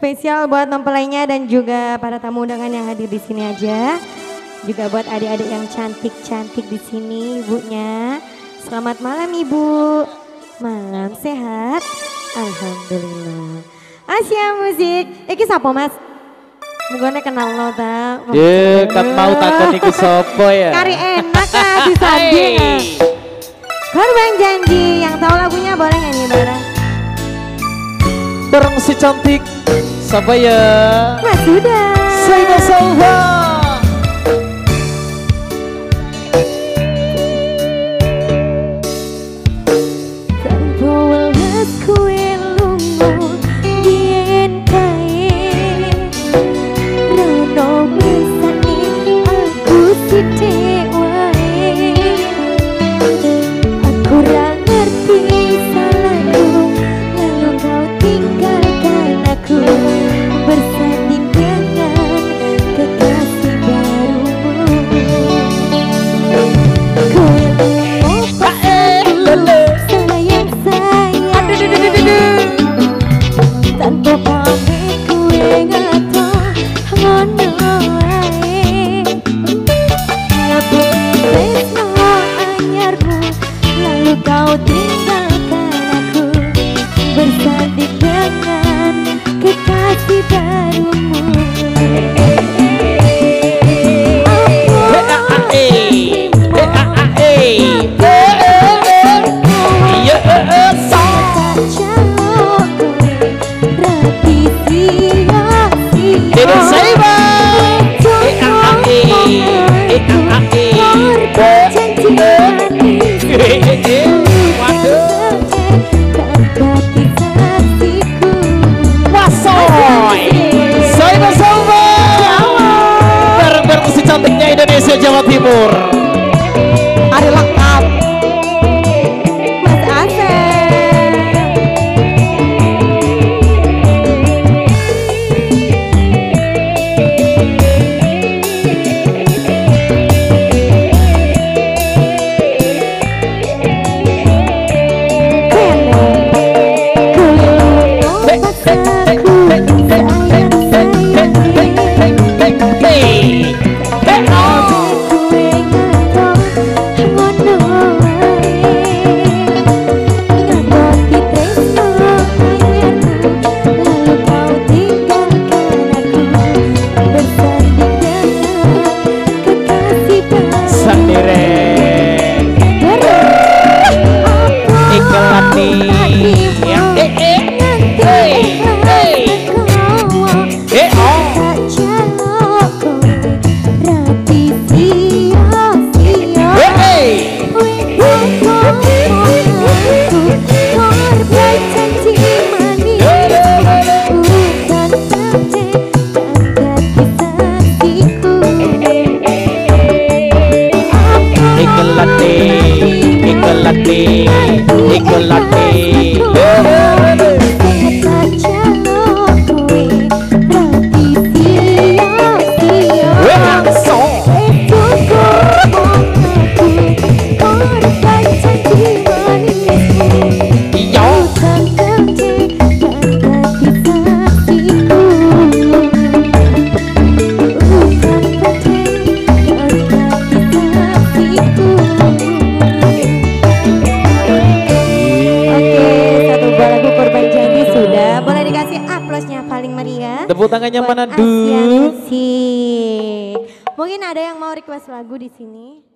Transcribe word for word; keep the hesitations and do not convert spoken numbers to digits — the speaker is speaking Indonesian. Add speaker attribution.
Speaker 1: Spesial buat mempelainya dan juga para tamu undangan yang hadir di sini aja. Juga buat adik-adik yang cantik-cantik di sini, ibunya. Selamat malam Ibu. Malam sehat. Alhamdulillah. Asia Musik. Iki sapa Mas? Mugone kenal lo ta.
Speaker 2: Ye, kan mau takon iku sapa ya?
Speaker 1: Kari enak ah disandi. Korban janji, yang tahu lagunya boleh nyanyi bareng.
Speaker 2: Bareng si cantik. Siapa ya?
Speaker 1: Mas sudah.
Speaker 2: Saya Salva.
Speaker 1: Tanpa welas kue lungo dien kae Rono mesani aku sithik wae Aku ra ngerti salahku lalu kau tinggalkan aku bersanding dengan kekasih barumu Kue lungo tanpa pamit kue ngato ngono wae Ngebuki tresno anyarmu lalu kau tinggalkan aku bersanding dengan kekasih barumu
Speaker 2: cantiknya Indonesia Jawa Timur. Ari lengkap.
Speaker 1: Mas Asep.
Speaker 2: Tepuk tangannya mana
Speaker 1: dulu? Mungkin ada yang mau request lagu di sini?